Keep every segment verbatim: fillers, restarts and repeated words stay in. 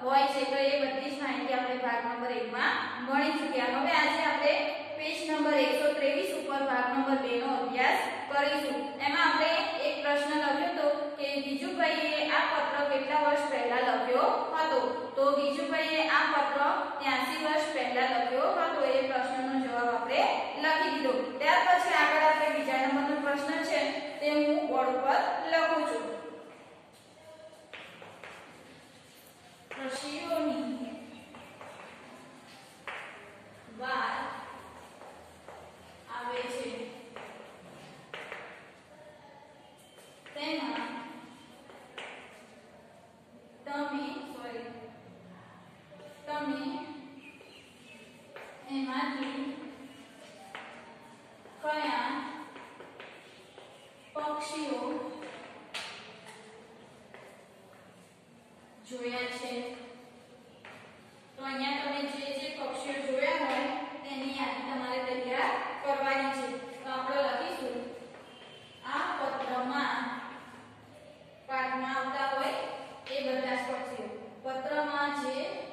હોય છે તો એ બધી જ માહિતી આપણે ભાગ નંબર એક માં ભણી ચૂક્યા. હવે આજે આપણે પેજ નંબર એકસો ત્રેવીસ ઉપર ભાગ નંબર બે નો અભ્યાસ કરીશું. એમાં આપણે એક પ્રશ્ન લખ્યો તો કે બીજુભાઈએ આ પત્ર કેટલા વર્ષ પહેલા લખ્યો હતો. તો બીજુભાઈએ આ પત્ર ત્યાંસી વર્ષ પહેલા લખ્યો હતો. એ પ્રશ્નનો જવાબ આપણે લખી દીધો. ત્યાર પછી આગળ આપણે બીજા નંબરનો પ્રશ્ન છે તે હું બોર્ડ ઉપર લખું છું. ઋષિઓની વાત આવે છે તેમાં તમે સોરી તમે એમાંથી કયા પક્ષીઓ જોયા છે. તો અહીંયા તમે જે જે પક્ષીઓ જોયા હોય તેની યાદી તમારે તૈયાર કરવાની છે. તો આપણે લખીશું આ પત્રમાં પાઠમાં આવતા હોય એ બધા જ પક્ષીઓ. પત્રમાં જે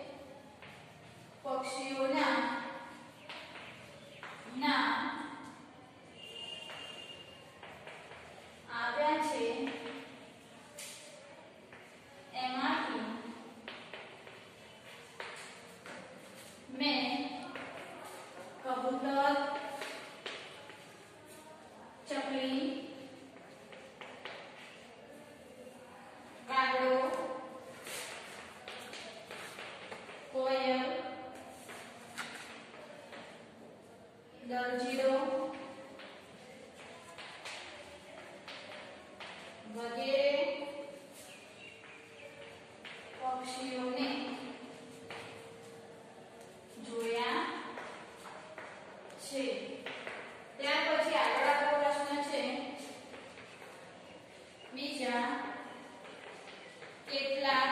પક્ષીઓના નામ આવ્યા છે એમાંથી મેં કબૂતર, ચકલી, કાગડો, કોયલ, દરજીડો વગેરે પક્ષીઓને જોયા છે. ત્યાર પછી આગળ આપણો પ્રશ્ન છે બીજા કેટલાક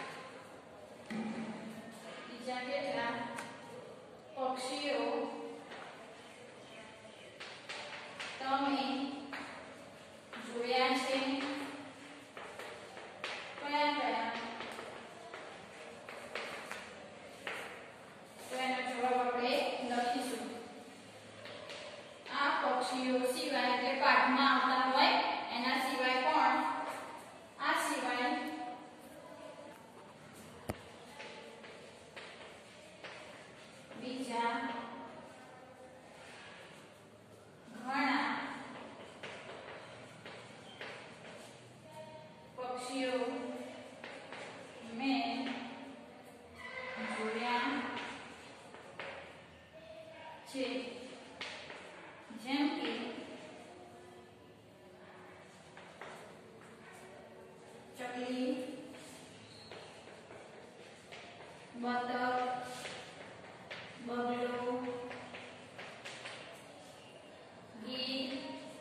બીજા કેટલાક પક્ષીઓ તમે જોયા છે. કયા કયા? તો એનો જવાબ આપણે લખીશું. આ પક્ષીઓ સિવાય કે પાઠમાં આવતા હોય એના સિવાય પણ આ સિવાય બીજા ઘણા પક્ષીઓ મેં જોયા છે. જેમ કે ચકલી, બતક, બગલો, ગીધ,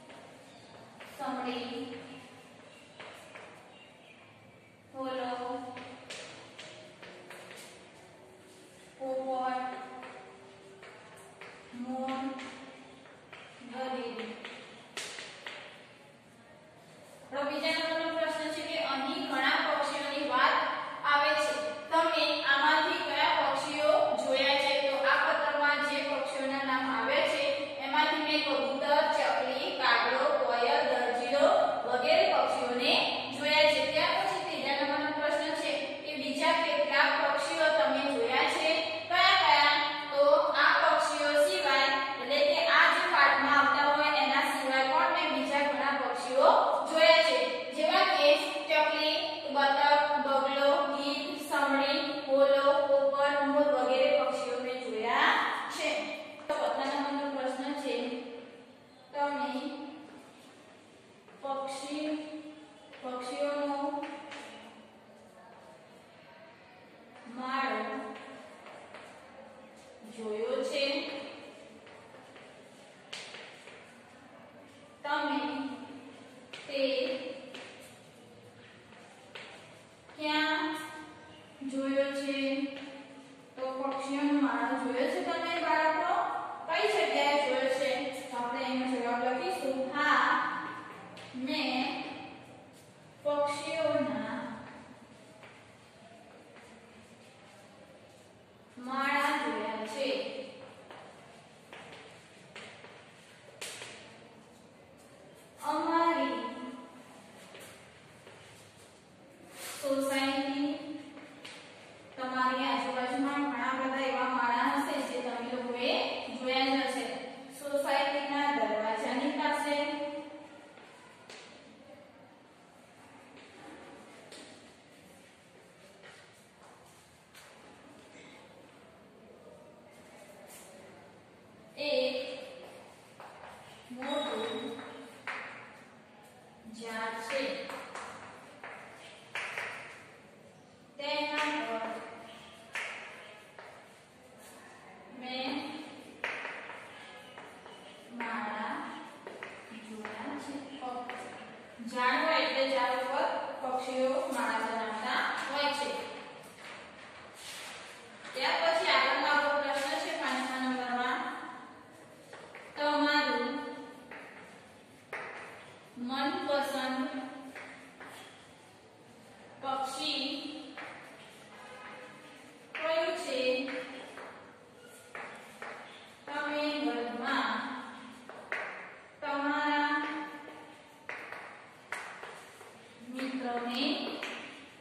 સમડી, હોલો, પોપટ, મોર વગેરે. પક્ષીઓ માળા બનાવતા હોય છે. ત્યાર પછી આગળનો આપણો પ્રશ્ન છે પાંચમા નંબરમાં, તમારું મનપસંદ પક્ષી કયું છે? તમે વર્ગમાં તમારા મિત્રોને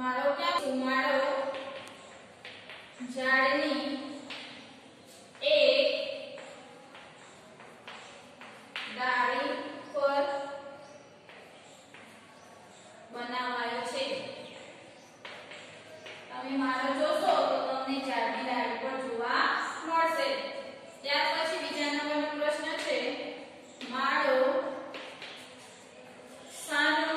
માળો ક્યાં માળો ઝાડની એક ડાળી પર બનાવાયો છે. તમે માળો જોશો તો તમને ઝાડની ડાળી પર જોવા મળશે. ત્યાર પછી બીજા નંબરનો પ્રશ્ન છે માળો શાનો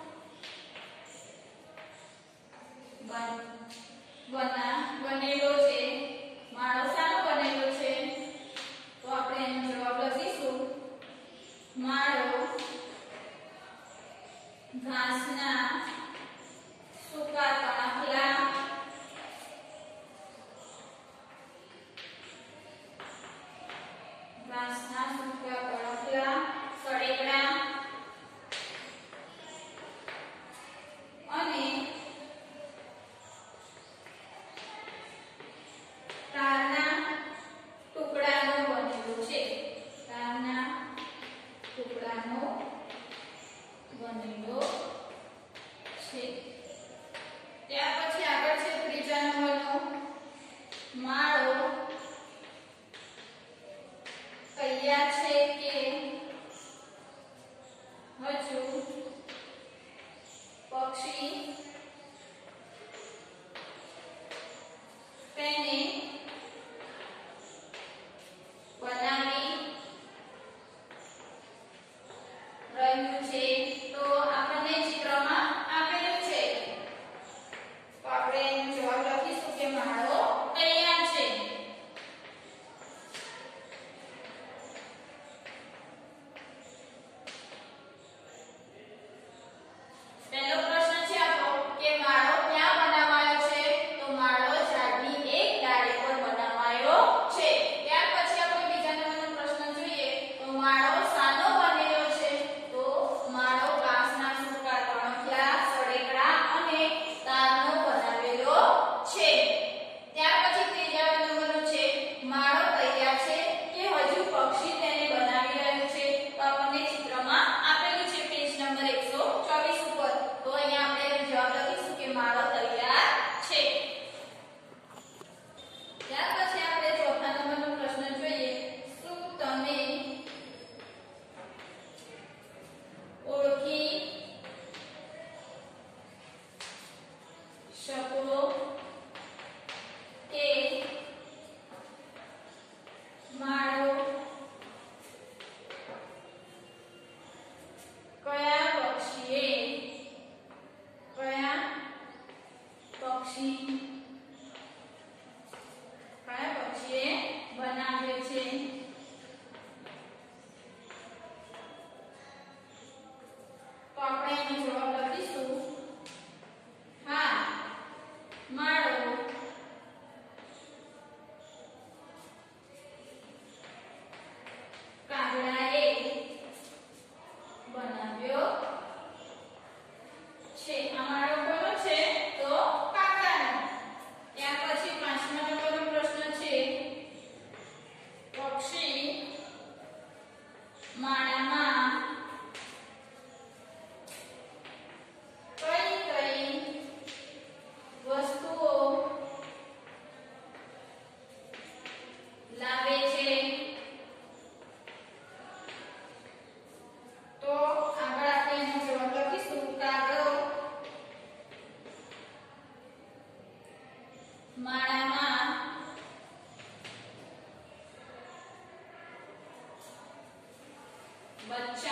બના બનેલો છે. માળો શાનો બનેલો છે તો આપણે એનો જવાબ લખીશું માળો ઘાસના સૂકા તણખલા ઘાસના સૂકા તણખલા સળેગડા અને તારના ટુકડાનો બનેલો છે. તારના ટુકડાનો બનેલો છે. ત્યાર પછી આગળ છે ત્રીજા નંબરનો માળો તૈયાર છે કે હજુ પક્ષી તેને બનાવી રહ્યું છે. તો આપણને ચિત્રમાં આપેલું છે તો આપણે એનો જવાબ લખીશું કે માળો તૈયાર છે. પહેલો પ્રશ્ન છે આપણો કે માળો ક્યાં બનાવાયો છે તો માળો ઝાડની એક ડાળી પર બનાવાયો છે. ત્યાર પછી આપણે બીજા નંબરનો પ્રશ્ન જોઈએ તો માળો શાનો બનેલો છે તો માળો ઘાસના સૂકા તણખલા સળેગડા અને તારનો બનાવેલો છે. ત્યાર પછી ત્રીજા નંબરનો છે માળો તૈયાર છે કે હજુ પક્ષી તેને બનાવી રહ્યું છે. તો આપણને ચિત્રમાં આપેલું છે પેજ નંબર એકસો ચોવીસ ઉપર. તો અહીંયા આપણે જવાબ લખીશું કે માળો તૈયાર છે. ત્યાર પછી આપણે ચોથા નંબરનો પ્રશ્ન જોઈએ શું તમે ઓળખી શકો કે માળો કયા પક્ષીએ કયા પક્ષી કયા પક્ષીએ બનાવ્યો છે. તો આપણે એનો જવાબ લખીશું હા માળો કાગડાએ બનાવ્યો છે. આ માળો કોનો છે તો કાગડાનો. ત્યાર પછી પાંચમા નંબરનો પ્રશ્ન છે પક્ષી માળામાં કઈ કઈ વસ્તુઓ લાવે છે. તો આગળ આપણે એનો જવાબ લખીશું કાગડો માળામાં બચ્ચા